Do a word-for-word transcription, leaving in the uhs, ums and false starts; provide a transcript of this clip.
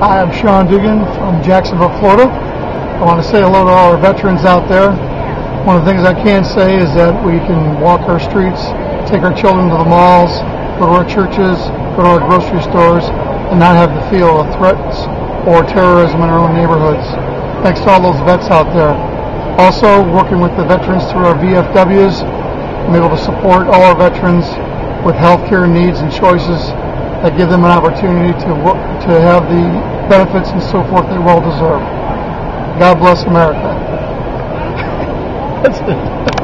Hi, I'm Sean Dugan from Jacksonville, Florida. I want to say hello to all our veterans out there. One of the things I can say is that we can walk our streets, take our children to the malls, go to our churches, go to our grocery stores, and not have to feel the threats or terrorism in our own neighborhoods. Thanks to all those vets out there. Also, working with the veterans through our V F Ws, I'm able to support all our veterans with healthcare needs and choices that give them an opportunity to work, to have the benefits and so forth they well deserve. God bless America. That's it.